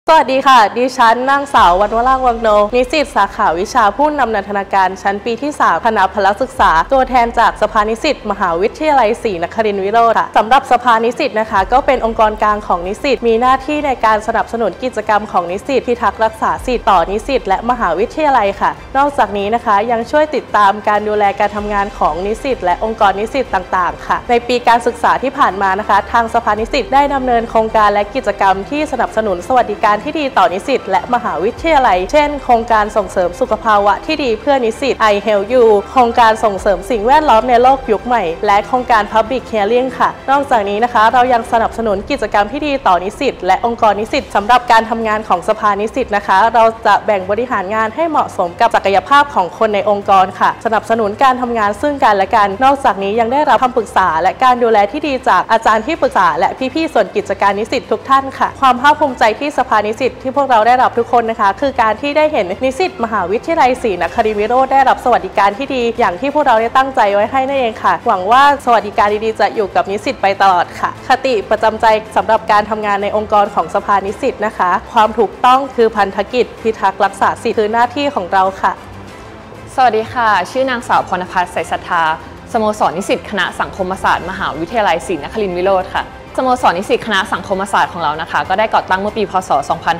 สวัสดีค่ะดิฉันนางสาววรรณวราวังโนนิสิตสาขาวิชาผู้นำนันทนาการชั้นปีที่3คณะพละศึกษาตัวแทนจากสภานิสิตมหาวิทยาลัยศรีนครินทรวิโรธค่ะสำหรับสภานิสิตนะคะก็เป็นองค์กรกลางของนิสิตมีหน้าที่ในการสนับสนุนกิจกรรมของนิสิตพิทักษ์รักษาสิทธิต่อนิสิตและมหาวิทยาลัยค่ะนอกจากนี้นะคะยังช่วยติดตามการดูแลการทำงานของนิสิตและองค์กรนิสิตต่างๆค่ะในปีการศึกษาที่ผ่านมานะคะทางสภานิสิตได้ดำเนินโครงการและกิจกรรมที่สนับสนุนสวัสดิการที่ดีต่อนิสิตและมหาวิทยาลัยเช่นโครงการส่งเสริมสุขภาวะที่ดีเพื่อนิสิต I Health You โครงการส่งเสริมสิ่งแวดล้อมในโลกยุคใหม่และโครงการ Public Hearing ค่ะนอกจากนี้นะคะเรายังสนับสนุนกิจกรรมที่ดีต่อนิสิตและองค์กรนิสิตสำหรับการทำงานของสภานิสิตนะคะเราจะแบ่งบริหารงานให้เหมาะสมกับศักยภาพของคนในองค์กรค่ะสนับสนุนการทำงานซึ่งกันและกันนอกจากนี้ยังได้รับคำปรึกษาและการดูแลที่ดีจากอาจารย์ที่ปรึกษาและพี่ๆส่วนกิจการนิสิตทุกท่านค่ะความภาคภูมิใจที่สภานิสิตที่พวกเราได้รับทุกคนนะคะคือการที่ได้เห็นนิสิตมหาวิทยาลัยศรีนครินทรวิโรธได้รับสวัสดิการที่ดีอย่างที่พวกเราได้ตั้งใจไว้ให้นั่นเองค่ะหวังว่าสวัสดิการดีๆจะอยู่กับนิสิตไปตลอดค่ะคติประจำใจสำหรับการทำงานในองค์กรของสภานิสิตนะคะความถูกต้องคือพันธกิจพิทักษ์รักษาสิทธิคือหน้าที่ของเราค่ะสวัสดีค่ะชื่อนางสาวพรณภัส ใสศรัทธาสโมสรนิสิตคณะสังคมศาสตร์มหาวิทยาลัยศรีนครินทรวิโรธค่ะสโมสรนิสิตคณะสังคมศาสตร์ของเรานะคะก็ได้ก่อตั้งเมื่อปีพ.ศ.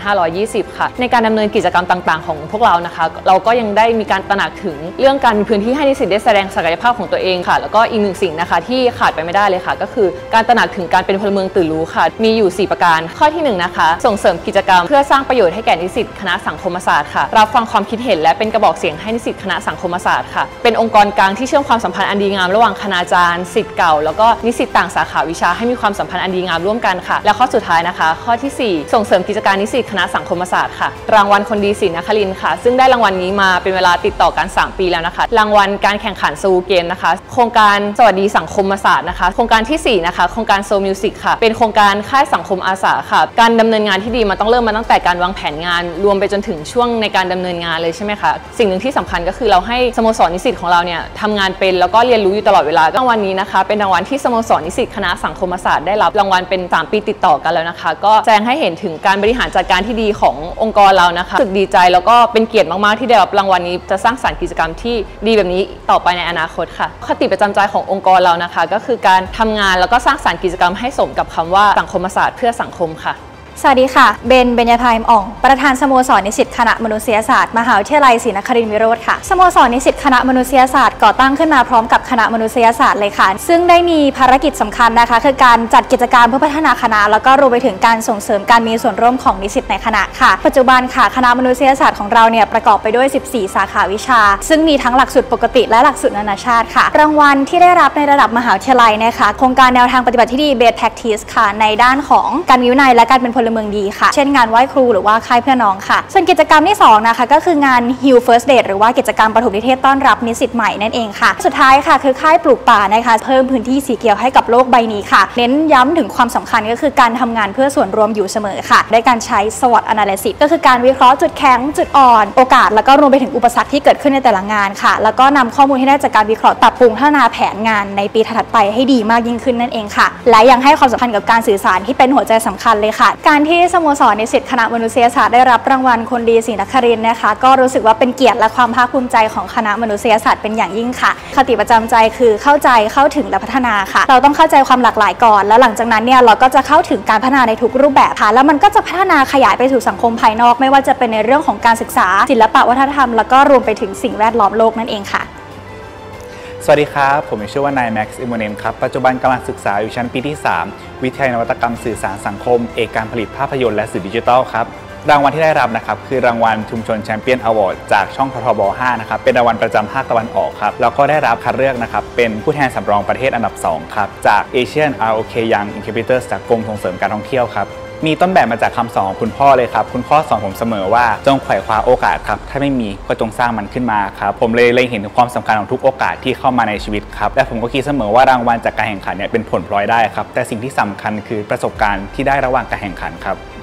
2520 ค่ะในการดำเนินกิจกรรมต่างๆของพวกเรานะคะเราก็ยังได้มีการตระหนักถึงเรื่องการมีพื้นที่ให้นิสิตได้แสดงศักยภาพของตัวเองค่ะแล้วก็อีกหนึ่งสิ่งนะคะที่ขาดไปไม่ได้เลยค่ะก็คือการตระหนักถึงการเป็นพลเมืองตื่นรู้ค่ะมีอยู่4ประการข้อที่1นะคะส่งเสริมกิจกรรมเพื่อสร้างประโยชน์ให้แก่นิสิตคณะสังคมศาสตร์ค่ะรับฟังความคิดเห็นและเป็นกระบอกเสียงให้นิสิตคณะสังคมศาสตร์ค่ะเป็นองค์กรกลางที่เชื่อมความสัมพันธ์อันดีงามระหว่างคณาจารย์ศิษย์เก่าแล้วก็นิสิตต่างสาขาวิชาให้มีความสัมพันธ์อันดีงามร่วมกันและข้อสุดท้ายนะคะข้อที่4ส่งเสริมกิจการนิสิตคณะสังคมศาสตร์ค่ะรางวัลคนดีศรีนครินทร์ค่ะซึ่งได้รางวัลนี้มาเป็นเวลาติดต่อกัน3ปีแล้วนะคะรางวัลการแข่งขันโซลเกมนะคะโครงการสวัสดีสังคมศาสตร์นะคะโครงการที่4นะคะโครงการโซลมิวสิกค่ะเป็นโครงการค่ายสังคมอาสาค่ะการดำเนินงานที่ดีมันต้องเริ่มมาตั้งแต่การวางแผนงานรวมไปจนถึงช่วงในการดำเนินงานเลยใช่ไหมคะสิ่งหนึ่งที่สำคัญก็คือเราให้สโมสรนิสิตของเราเนี่ยทำงานเป็นแล้วก็เรียนรู้อยู่ตลอดเวลารางวัลนี้นะคะเป็นรางวัลที่สโมสรนิสิตคณะสังคมศาสตร์ได้รับรางวัลเป็น3ปีติดต่อกันแล้วนะคะก็แสดงให้เห็นถึงการบริหารจัดการที่ดีขององค์กรเรานะคะรู้สึกดีใจแล้วก็เป็นเกียรติมากๆที่ได้รับรางวัลนี้จะสร้างสรรค์กิจกรรมที่ดีแบบนี้ต่อไปในอนาคตค่ะคติประจำใจขององค์กรเรานะคะก็คือการทำงานแล้วก็สร้างสรรค์กิจกรรมให้สมกับคำว่าสังคมศาสตร์เพื่อสังคมค่ะสวัสดีค่ะเบญญาภัยอ่องประธานสโมสรนิสิตคณะมนุษยศาสตร์มหาวิทยาลัยศรีนครินทรวิโรธค่ะสโมสรนิสิตคณะมนุษยศาสตร์ก่อตั้งขึ้นมาพร้อมกับคณะมนุษยศาสตร์เลยค่ะซึ่งได้มีภารกิจสำคัญนะคะคือการจัดกิจกรรมเพื่อพัฒนาคณะแล้วก็รวมไปถึงการส่งเสริมการมีส่วนร่วมของนิสิตในคณะค่ะปัจจุบันค่ะคณะมนุษยศาสตร์ของเราเนี่ยประกอบไปด้วย14สาขาวิชาซึ่งมีทั้งหลักสูตรปกติและหลักสูตรนานาชาติค่ะรางวัลที่ได้รับในระดับมหาวิทยาลัยนะคะโครงการแนวทางปฏิบัติที่ดี Best Practice ค่ะในด้านของการมีวินัยและการเป็นพลเมืองดีค่ะงานไหว้ครูหรือว่าค่ายเพื่อน้องค่ะส่วนกิจกรรมที่2นะคะก็คืองาน Heal First Date หรือว่ากิจกรรมปฐมนิเทศต้อนรับนิสิตใหม่นั่นเองค่ะสุดท้ายค่ะคือค่ายปลูกป่านะคะเพิ่มพื้นที่สีเขียวให้กับโลกใบนี้ค่ะเน้นย้ำถึงความสำคัญก็คือการทำงานเพื่อส่วนรวมอยู่เสมอค่ะด้วยการใช้ SWOT Analysis ก็คือการวิเคราะห์จุดแข็งจุดอ่อนโอกาสแล้วก็รวมไปถึงอุปสรรคที่เกิดขึ้นในแต่ละงานค่ะแล้วก็นำข้อมูลที่ได้จากการวิเคราะห์ปรับปรุงพัฒนาแผนงานในปีถัดไปให้ดีมากยิ่งขึ้นนั่นเองค่ะและยังให้ความสำคัญกับการสื่อสารที่เป็นหัวใจสำคัญเลยค่ะการที่สโมสรนิสิตคณะมนุษยศาสตร์ได้รับรางวัลคนดีศรีนครินทร์นะคะก็รู้สึกว่าเป็นเกียรติและความภาคภูมิใจของคณะมนุษยศาสตร์เป็นอย่างยิ่งค่ะคติประจำใจคือเข้าใจเข้าถึงและพัฒนาค่ะเราต้องเข้าใจความหลากหลายก่อนแล้วหลังจากนั้นเนี่ยเราก็จะเข้าถึงการพัฒนาในทุกรูปแบบค่ะแล้วมันก็จะพัฒนาขยายไปสู่สังคมภายนอกไม่ว่าจะเป็นในเรื่องของการศึกษาศิลปะวัฒนธรรมแล้วก็รวมไปถึงสิ่งแวดล้อมโลกนั่นเองค่ะสวัสดีครับผมชื่อว่านายแม็กซ์อิโมเนมครับปัจจุบันกำลังศึกษาอยู่ชั้นปีที่3วิทยาลัยนวัตกรรมสื่อสารสังคมเอกการผลิตภาพยนตร์และสื่อดิจิทัลครับรางวัลที่ได้รับนะครับคือรางวัลชุมชนแชมเปี้ยนอวอร์ดจากช่องทบ5นะครับเป็นรางวัลประจำภาคตะวันออกครับแล้วก็ได้รับคัดเลือกนะครับเป็นผู้แทนสำรองประเทศอันดับ2ครับจาก Asian ROK Young Incubators จากกรมส่งเสริมการท่องเที่ยวครับมีต้นแบบมาจากคำสอนของคุณพ่อเลยครับคุณพ่อสอนผมเสมอว่าจงไขว่คว้าโอกาสครับถ้าไม่มีก็จงสร้างมันขึ้นมาครับผมเลยเห็นถึงความสำคัญของทุกโอกาสที่เข้ามาในชีวิตครับและผมก็คิดเสมอว่ารางวัลจากการแข่งขันเนี่ยเป็นผลพลอยได้ครับแต่สิ่งที่สำคัญคือประสบการณ์ที่ได้ระหว่างการแข่งขันครับ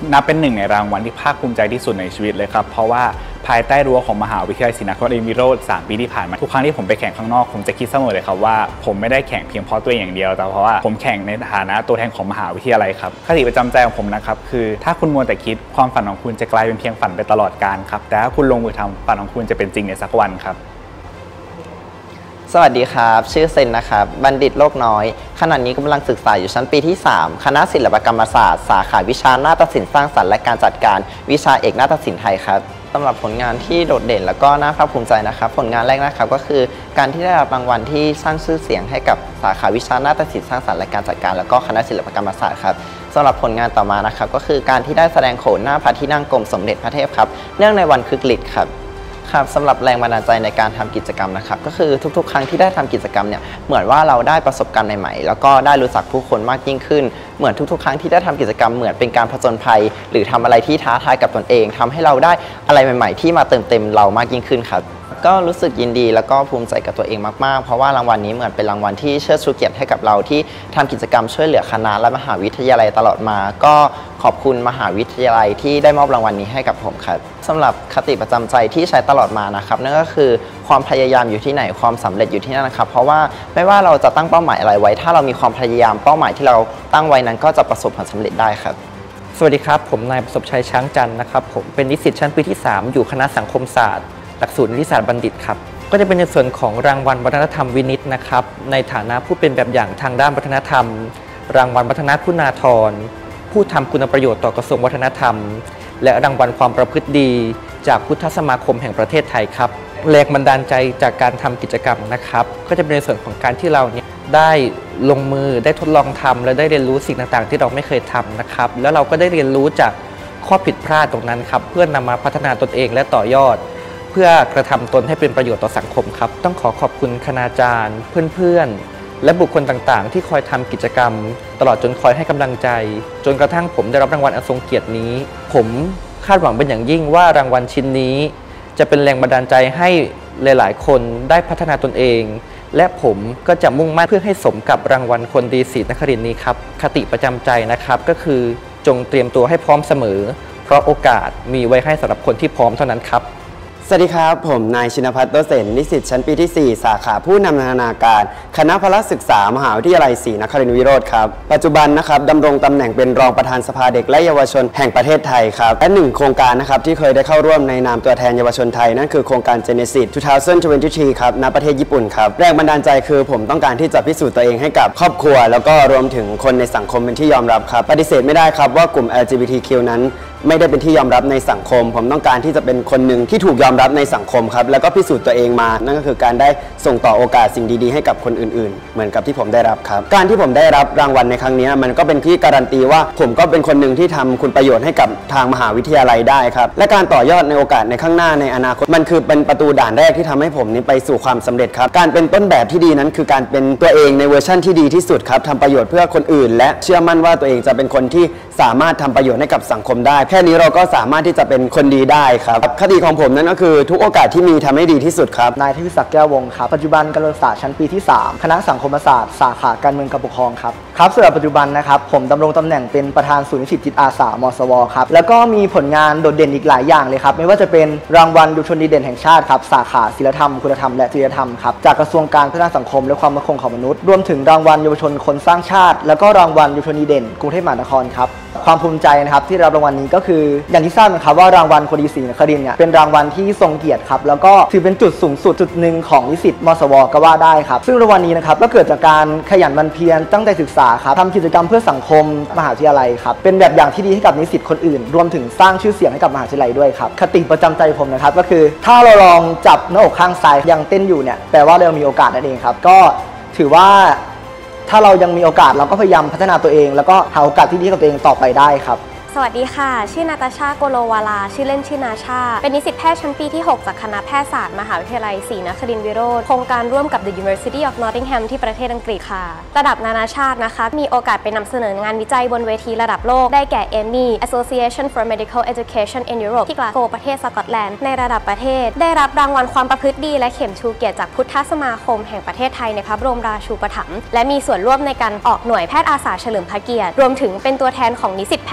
นับเป็นหนึ่งในรางวัลที่ภาคภูมิใจที่สุดในชีวิตเลยครับเพราะว่าภายใต้รั้วของมหาวิทยาลัยศรีนครินทรวิโรธ3 ปีที่ผ่านมาทุกครั้งที่ผมไปแข่งข้างนอกผมจะคิดเสมอเลยครับว่าผมไม่ได้แข่งเพียงเพราะตัวเองอย่างเดียวแต่เพราะว่าผมแข่งในฐานะตัวแทนของมหาวิทยาลัยครับคติประจำใจของผมนะครับคือถ้าคุณมัวแต่คิดความฝันของคุณจะกลายเป็นเพียงฝันไปตลอดกาลครับแต่ถ้าคุณลงมือทำฝันของคุณจะเป็นจริงในสักวันครับสวัสดีครับชื่อเซนนะครับบัณฑิตโลกน้อยขณะนี้กำลังศึกษาอยู่ชั้นปีที่3คณะศิลปกรรมศาสตร์สาขาวิชานาฏศิลป์สร้างสรรค์และการจัดการวิชาเอกนาฏศิลป์ไทยครับสำหรับผลงานที่โดดเด่นแล้วก็น่าภาคภูมิใจนะครับผลงานแรกนะครับก็คือการที่ได้รับรางวัลที่สร้างชื่อเสียงให้กับสาขาวิชานาฏศิลป์สร้างสรรค์และการจัดการแล้วก็คณะศิลปกรรมศาสตร์ครับสำหรับผลงานต่อมานะครับก็คือการที่ได้แสดงโขนหน้าพระที่นั่งกรมสมเด็จพระเทพครับเนื่องในวันครึกฤทธิ์ครับสำหรับแรงบันดาลใจในการทำกิจกรรมนะครับก็คือทุกๆครั้งที่ได้ทำกิจกรรมเนี่ยเหมือนว่าเราได้ประสบการณ์ใหม่ๆแล้วก็ได้รู้จักผู้คนมากยิ่งขึ้นเหมือนทุกๆครั้งที่ได้ทำกิจกรรมเหมือนเป็นการผจญภัยหรือทำอะไรที่ท้าทายกับตนเองทำให้เราได้อะไรใหม่ๆที่มาเติมเต็มเรามากยิ่งขึ้นครับก็รู้สึกยินดีแล้วก็ภูมิใจกับตัวเองมากๆเพราะว่ารางวัลนี้เหมือนเป็นรางวัลที่เชิดชูเกียรติให้กับเราที่ทำกิจกรรมช่วยเหลือคณะและมหาวิทยาลัยตลอดมาก็ขอบคุณมหาวิทยาลัยที่ได้มอบรางวัลนี้ให้กับผมครับสำหรับคติประจำใจที่ใช้ตลอดมานะครับนั่นก็คือความพยายามอยู่ที่ไหนความสำเร็จอยู่ที่นั่นนะครับเพราะว่าไม่ว่าเราจะตั้งเป้าหมายอะไรไว้ถ้าเรามีความพยายามเป้าหมายที่เราตั้งไว้นั้นก็จะประสบผลสำเร็จได้ครับสวัสดีครับผมนายประสบชัยช้างจันทร์นะครับผมเป็นนิสิตชั้นปีที่3อยู่คณะสังคมศาสตร์หลักสูตรนิติศาสตร์บัณฑิตครับก็จะเป็นในส่วนของรางวัลวัฒนธรรมวินิตนะครับในฐานะผู้เป็นแบบอย่างทางด้านวัฒนธรรมรางวัลวัฒนคุณาภรณ์ผู้ทำคุณประโยชน์ต่อกระทรวงวัฒนธรรมและรางวัลความประพฤติดีจากพุทธสมาคมแห่งประเทศไทยครับแรงบันดาลใจจากการทำกิจกรรมนะครับก็จะเป็นในส่วนของการที่เราเนี่ยได้ลงมือได้ทดลองทำและได้เรียนรู้สิ่งต่างๆที่เราไม่เคยทำนะครับแล้วเราก็ได้เรียนรู้จากข้อผิดพลาดตรงนั้นครับเพื่อนำมาพัฒนาตนเองและต่อยอดเพื่อกระทำตนให้เป็นประโยชน์ต่อสังคมครับต้องขอขอบคุณคณาจารย์เพื่อนๆและบุคคลต่างๆที่คอยทำกิจกรรมตลอดจนคอยให้กำลังใจจนกระทั่งผมได้รับรางวัลอันทรงเกียรตินี้ผมคาดหวังเป็นอย่างยิ่งว่ารางวัลชิ้นนี้จะเป็นแรงบันดาลใจให้หลายๆคนได้พัฒนาตนเองและผมก็จะมุ่งมั่นเพื่อให้สมกับรางวัลคนดีศรีนครินทร์นี้ครับคติประจำใจนะครับก็คือจงเตรียมตัวให้พร้อมเสมอเพราะโอกาสมีไว้ให้สำหรับคนที่พร้อมเท่านั้นครับสวัสดีครับผมนายชินภัทร โตเสนนิสิตชั้นปีที่4สาขาผู้นำนานาการคณะพละศึกษามหาวิทยาลัยศรีนครินทรวิโรธครับปัจจุบันนะครับดำรงตำแหน่งเป็นรองประธานสภาเด็กและเยาวชนแห่งประเทศไทยครับและ1โครงการนะครับที่เคยได้เข้าร่วมในนามตัวแทนเยาวชนไทยนั่นคือโครงการ Genesis 2023ครับณประเทศญี่ปุ่นครับแรงบันดาลใจคือผมต้องการที่จะพิสูจน์ตัวเองให้กับครอบครัวแล้วก็รวมถึงคนในสังคมเป็นที่ยอมรับครับปฏิเสธไม่ได้ครับว่ากลุ่ม LGBTQ นั้นไม่ได้เป็นที่ยอมรับในสังคมผมต้องการที่จะเป็นคนหนึ่งที่ถูกยอมรับในสังคมครับแล้วก็พิสูจน์ตัวเองมานั่นก็คือการได้ส่งต่อโอกาสสิ่งดีๆให้กับคนอื่นๆเหมือนกับที่ผมได้รับครับการที่ผมได้รับรางวัลในครั้งนี้มันก็เป็นที่การันตีว่าผมก็เป็นคนหนึ่งที่ทำคุณประโยชน์ให้กับทางมหาวิทยาลัยได้ครับและการต่อยอดในโอกาสในข้างหน้าในอนาคตมันคือเป็นประตูด่านแรกที่ทำให้ผมนี้ไปสู่ความสำเร็จครับการเป็นต้นแบบที่ดีนั้นคือการเป็นตัวเองในเวอร์ชั่นที่ดีที่สุดครับทำประโยชน์เพื่อคนอื่นและเชื่อมั่นว่าตัวเองจะเป็นคนที่สามารถทำประโยชน์ให้กับสังคมได้แค่นี้เราก็สามารถที่จะเป็นคนดีได้ครับคติของผมนั้นก็คือทุกโอกาสที่มีทำให้ดีที่สุดครับนายทวิศักดิ์แก้ววงศ์ครับปัจจุบันการศึกษาชั้นปีที่3คณะสังคมศาสตร์สาขาการเมืองการปกครองครับสำหรับปัจจุบันนะครับผมดำรงตำแหน่งเป็นประธานศูนย์นิสิตจิตอาสามสวครับแล้วก็มีผลงานโดดเด่นอีกหลายอย่างเลยครับไม่ว่าจะเป็นรางวัลเยาวชนดีเด่นแห่งชาติครับสาขาศีลธรรมคุณธรรมและจริยธรรมครับจากกระทรวงการพัฒนาสังคมและความมั่นคงของมนุษย์รวมถึงรางวัลเยาวชนคนสร้างชาติแล้วก็รางวัลเยาวชนดีเด่นกรุงเทพมหานครครับความภูมิใจนะครับที่รับรางวัลนี้ก็คืออย่างที่ทราบนะครับว่ารางวัลคนดีศรีนครินทร์เนี่ยเป็นรางวัลที่ทรงเกียรติครับแล้วก็ถือเป็นจุดสูงสุดจุดหนึ่งของนิสิตมสวก็ว่าได้ครับซึ่งรางวัลนี้นะครับก็เกิดจากการขยันหมั่นเพียรตั้งใจศึกษาครับทำกิจกรรมเพื่อสังคมมหาวิทยาลัยครับเป็นแบบอย่างที่ดีให้กับนิสิตคนอื่นรวมถึงสร้างชื่อเสียงให้กับมหาวิทยาลัยด้วยครับคติประจำใจผมนะครับก็คือถ้าเราลองจับหน้าอกข้างซ้ายยังเต้นอยู่เนี่ยแปลว่าเรามีโอกาสนั่นเองครับก็ถือว่าถ้าเรายังมีโอกาสเราก็พยายามพัฒนาตัวเองแล้วก็หาโอกาสที่ดีกับตัวเองต่อไปได้ครับสวัสดีค่ะชื่อนาตาชาโกโลวาลาชื่อเล่นชื่อนาชาเป็นนิสิตแพทย์ชั้นปีที่6จากคณะแพทยศาสตร์มหาวิทยาลัยศรีนครินทรวิโรธโครงการร่วมกับ The University of Nottingham ที่ประเทศอังกฤษค่ะระดับนานาชาตินะคะมีโอกาสไปนำเสนองานวิจัยบนเวทีระดับโลกได้แก่ EMI Association for Medical Education in Europe ที่กลาสโกว์ประเทศสกอตแลนด์ในระดับประเทศได้รับรางวัลความประพฤติดีและเข็มชูเกียรติจากพุทธสมาคมแห่งประเทศไทยในพระบรมราชูปถัมภ์และมีส่วนร่วมในการออกหน่วยแพทย์อาสาเฉลิมพระเกียรติรวมถึงเป็นตัวแทนของนิสิตแพทย์โครงการ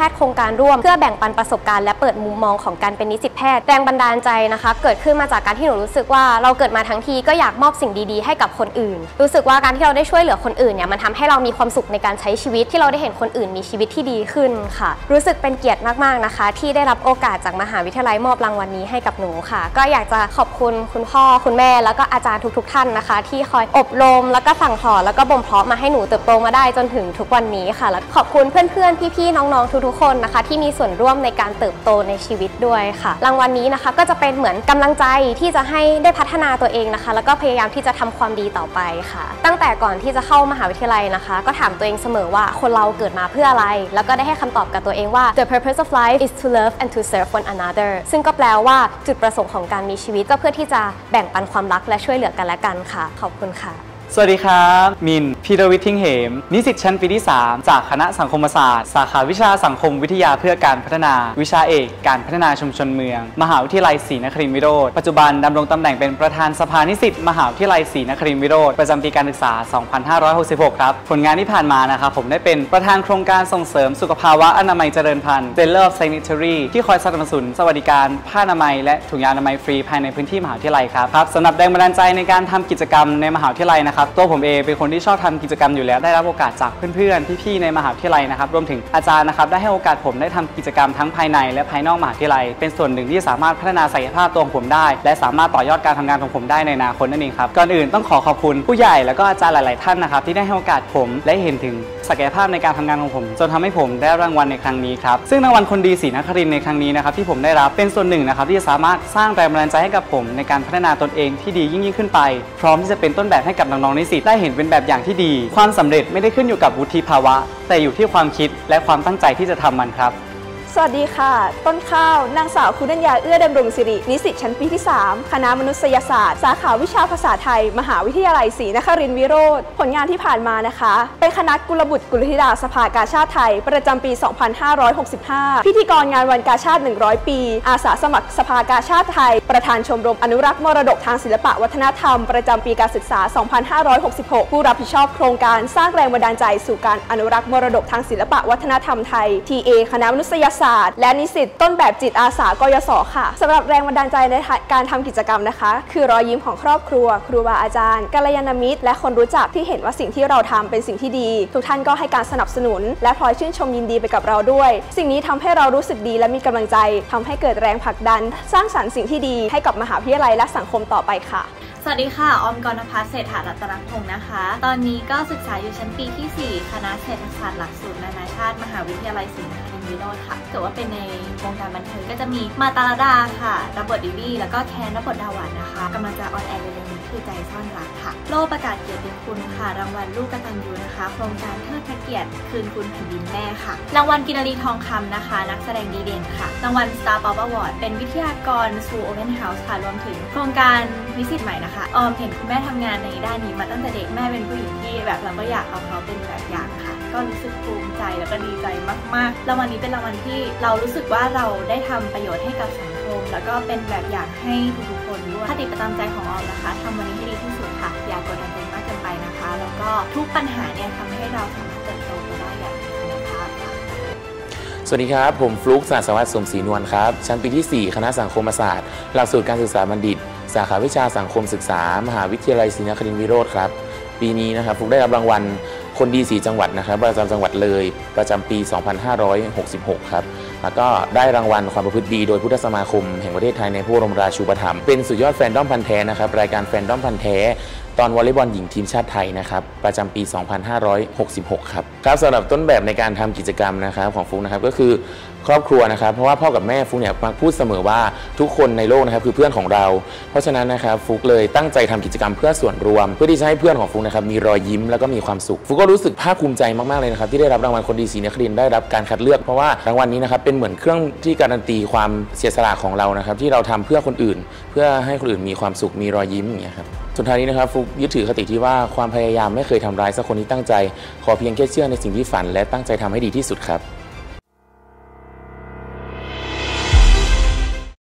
การร่วมเพื่อแบ่งปันประสบการณ์และเปิดมุมมองของการเป็นนิสิตแพทย์แรงบันดาลใจนะคะเกิดขึ้นมาจากการที่หนูรู้สึกว่าเราเกิดมาทั้งทีก็อยากมอบสิ่งดีๆให้กับคนอื่นรู้สึกว่าการที่เราได้ช่วยเหลือคนอื่นเนี่ยมันทำให้เรามีความสุขในการใช้ชีวิตที่เราได้เห็นคนอื่นมีชีวิตที่ดีขึ้นค่ะรู้สึกเป็นเกียรติมากๆนะคะที่ได้รับโอกาสจากมหาวิทยาลัยมอบรางวัลนี้ให้กับหนูค่ะก็อยากจะขอบคุณคุณพ่อคุณแม่แล้วก็อาจารย์ทุกๆท่านนะคะที่คอยอบรมแล้วก็สั่งสอนแล้วก็บ่มเพาะมาให้หนูเติบโตมาได้จนถึงทุกวันนี้ค่ะและขอบคุณเพื่อนๆพี่ๆน้องๆทุกๆคนนะคะที่มีส่วนร่วมในการเติบโตในชีวิตด้วยค่ะรางวัลนี้นะคะก็จะเป็นเหมือนกำลังใจที่จะให้ได้พัฒนาตัวเองนะคะแล้วก็พยายามที่จะทำความดีต่อไปค่ะตั้งแต่ก่อนที่จะเข้ามหาวิทยาลัยนะคะก็ถามตัวเองเสมอว่าคนเราเกิดมาเพื่ออะไรแล้วก็ได้ให้คำตอบกับตัวเองว่า the purpose of life is to love and to serve one another ซึ่งก็แปลว่าจุดประสงค์ของการมีชีวิตก็เพื่อที่จะแบ่งปันความรักและช่วยเหลือกันและกันค่ะขอบคุณค่ะสวัสดีครับมินพีรวิทย์ ทิ้งเหมนิสิตชั้นปีที่3จากคณะสังคมศาสตร์สาขาวิชาสังคมวิทยาเพื่อการพัฒนาวิชาเอกการพัฒนาชุมชนเมืองมหาวิทยาลัยศรีนครินทรวิโรธปัจจุบันดำรงตำแหน่งเป็นประธานสภานิสิตมหาวิทยาลัยศรีนครินทรวิโรธประจำปีการศึกษา 2566 ครับผลงานที่ผ่านมานะครับผมได้เป็นประธานโครงการส่งเสริมสุขภาวะอนามัยเจริญพันธุ์ Tailor of Sanitary ที่คอยสนับสนุนสวัสดิการผ้าอนามัยและถุงยางอนามัยฟรีภายในพื้นที่มหาวิทยาลัยครับสำหรับแรงบันดาลใจในการทำกิจกรรมในมหาวิทยาลัยนะครับตัวผมเองเป็นคนที่ชอบทำกิจกรรมอยู่แล้วได้รับโอกาสจากเพื่อนๆพี่ๆในมหาวิทยาลัยนะครับรวมถึงอาจารย์นะครับได้ให้โอกาสผมได้ทำกิจกรรมทั้งภายในและภายนอกมหาวิทยาลัยเป็นส่วนหนึ่งที่สามารถพัฒนาศักยภาพตัวของผมได้และสามารถต่อยอดการทำงานของผมได้ในอนาคตนั่นเองครับก่อนอื่นต้องขอบคุณผู้ใหญ่แล้วก็อาจารย์หลายๆท่านนะครับที่ได้ให้โอกาสผมและเห็นถึงศักยภาพในการทำงานของผมจนทำให้ผมได้รางวัลในครั้งนี้ครับซึ่งรางวัลคนดีศรีนครินทร์ในครั้งนี้นะครับที่ผมได้รับเป็นส่วนหนึ่งนะครับที่จะสามารถสร้างแรงบันดาลใจให้กับผมในการพัฒนาตนเองที่ดียิ่งขึ้นไปพร้อมที่จะเป็นต้นแบบให้กับน้องๆนิสิตได้เห็นเป็นแบบอย่างที่ดีความสำเร็จไม่ได้ขึ้นอยู่กับวุฒิภาวะแต่อยู่ที่ความคิดและความตั้งใจที่จะทำมันครับสวัสดีค่ะต้นข้าวนางสาวคุณัญญาเอื้อดำรงศิรินิสิตชั้นปีที่3คณะมนุษยศาสตร์สาขาวิชาภาษาไทยมหาวิทยาลัยศรีนครินทรวิโรธผลงานที่ผ่านมานะคะเป็นคณะกุลบุตรกุลธิดาสภากาชาติไทยประจำปี 2565 พิธีกรงานวันกาชาติ100 ปีอาสาสมัครสภากาชาติไทยประธานชมรมอนุรักษ์มรดกทางศิลปะวัฒนธรรมประจำปีการศึกษา 2566 ผู้รับผิดชอบโครงการสร้างแรงบันดาลใจสู่การอนุรักษ์มรดกทางศิลปะวัฒนธรรมไทย TA คณะมนุษยศาสตร์และนิสิตต้นแบบจิตอาสากยศค่ะสำหรับแรงบันดาลใจในการทำกิจกรรมนะคะคือรอยยิ้มของครอบครัวครูบาอาจารย์กัลยาณมิตรและคนรู้จักที่เห็นว่าสิ่งที่เราทำเป็นสิ่งที่ดีทุกท่านก็ให้การสนับสนุนและพลอยชื่นชมยินดีไปกับเราด้วยสิ่งนี้ทำให้เรารู้สึกดีและมีกำลังใจทำให้เกิดแรงผลักดันสร้างสรรค์สิ่งที่ดีให้กับมหาวิทยาลัยและสังคมต่อไปค่ะสวัสดีค่ะออมกรณภัสเศรษฐารัตนพงศ์นะคะตอนนี้ก็ศึกษาอยู่ชั้นปีที่4คณะเศรษฐศาสตร์หลักสูตรนานาชาติมหาวิทยาลัยศรีนครินทรวิโรธค่ะแต่ว่าเป็นในวงการบันเทิงก็จะมีมาตาลดาค่ะรับบทดิวี่แล้วก็แคนรับบทดาวันนะคะกำลังจะออนแอร์เร็วๆนี้คือใจซ่อนรักค่ะโล่ประกาศเกียรติคุณค่ะรางวัลลูกกตัญญูนะคะโครงการเทิดพระเกียรติคืนคุณแผ่นดินแม่ค่ะรางวัลกินรีทองคำนะคะนักแสดงดีเด่นค่ะรางวัล Star Pop Award เป็นวิทยากร School Open House ค่ะรวมถึงโครงการนิสิตใหม่นะคะออมเห็นคุณแม่ทำงานในด้านนี้มาตั้งแต่เด็กแม่เป็นผู้หญิงที่แบบเราก็อยากเอาเขาเป็นแบบอย่างค่ะก็รู้สึกภูมิใจแล้วก็ดีใจมากๆรางวัลนี้เป็นรางวัลที่เรารู้สึกว่าเราได้ทำประโยชน์ให้กับสังคมแล้วก็เป็นแบบอย่างให้ทุกๆคนด้วยคติประจำใจของออมนะคะทำวันนี้ให้ดีที่สุดค่ะอย่ากดดันตัวเองมากเกินไปนะคะแล้วก็ทุกปัญหาเนี่ยทำให้เราสามารถเติบโตไปได้อย่างมีคุณภาพค่ะสวัสดีครับผมฟลุ๊ก ศาสวัสดิ์ สมศรีนวลครับชั้นปีที่4คณะสังคมศาสตร์หลักสูตรการศึกษาบัณฑิตสาขาวิชาสังคมศึกษามหาวิทยาลัยศรีนครินทรวิโรธครับปีนี้นะครับฟลุ๊กได้รับรางวัลคนดี4จังหวัดนะครับประจำจังหวัดเลยประจำปี 2566 ครับแล้วก็ได้รางวัลความประพฤติดีโดยพุทธสมาคมแห่งประเทศไทยในพระบรมราชูปถัมภ์เป็นสุดยอดแฟนดอมพันธุ์แท้นะครับรายการแฟนดอมพันธุ์แท้ตอนวอลเลย์บอลหญิงทีมชาติไทยนะครับประจำปี 2566 ครับสำหรับต้นแบบในการทำกิจกรรมนะครับของฟลุ๊กนะครับก็คือครอบครัวนะครับเพราะว่าพ่อกับแม่ฟลุ๊กเนี่ยมักพูดเสมอว่าทุกคนในโลกนะครับคือเพื่อนของเราเพราะฉะนั้นนะครับฟลุ๊กเลยตั้งใจทำกิจกรรมเพื่อส่วนรวมเพื่อที่จะให้เพื่อนของฟลุ๊กนะครับมีรอยยิ้มแล้วก็มีความสุขฟลุ๊กก็รู้สึกภาคภูมิใจมากๆเลยนะครับที่ได้รับรางวัลคนดีศรีนครินทร์ได้รับการคัดเลือกเพราะว่ารางวัลนี้นะครับเป็นเหมือนเครื่องที่การันตีความเสียสละของเรานะครับที่เราทำเพื่อคนอื่นเพื่อให้คนอื่นมีความสุขมีรอยยิ้มอย่างเงี้ยครับสุดท้ายนี้นะครับฟลุ๊กยึดถือคติที่ว่าความพยายามไม่เคยทำร้ายสักคนที่ตั้งใจขอเพียงแค่เชื่อในสิ่งที่ฝันและตั้งใจทำให้ดีที่สุดครับ